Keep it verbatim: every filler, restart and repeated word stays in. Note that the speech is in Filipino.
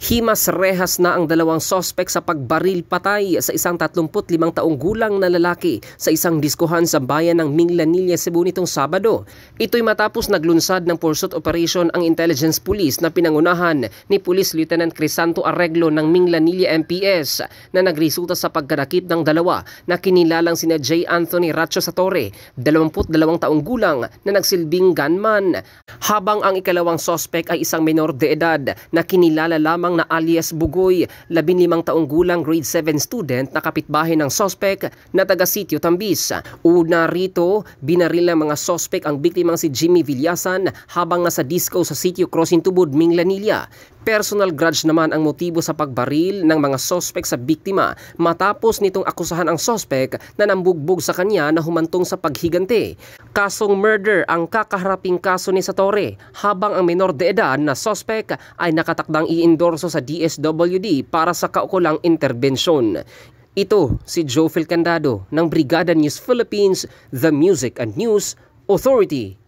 Himas rehas na ang dalawang sospek sa pagbaril patay sa isang tatlumput limang taong gulang na lalaki sa isang diskuhan sa bayan ng Minglanilla, Cebu nitong Sabado. Ito'y matapos naglunsad ng pursuit operation ang intelligence police na pinangunahan ni Police Lieutenant Crisanto Arreglo ng Minglanilla M P S na nagresulta sa pagkadakip ng dalawa na kinilalang sina J. Anthony Racho Satore, dalawamput dalawang taong gulang na nagsilbing gunman, habang ang ikalawang sospek ay isang menor de edad na kinilala lamang na alias Bugoy, labinlimang taong gulang grade seven student na kapitbahay ng sospek na taga Sitio Tambis. Una rito, binaril ng mga sospek ang biktimang si Jimmy Villasan habang nasa disco sa Sitio Crossing Tubod, Minglanilla. Personal grudge naman ang motibo sa pagbaril ng mga sospek sa biktima matapos nitong akusahan ang sospek na nambugbog sa kanya na humantong sa paghigante. Kasong murder ang kakaharaping kaso ni Satore, habang ang menor de edad na sospek ay nakatakdang i-endorso sa D S W D para sa kaukulang interbensyon. Ito si Joe Candado ng Brigada News Philippines, The Music and News Authority.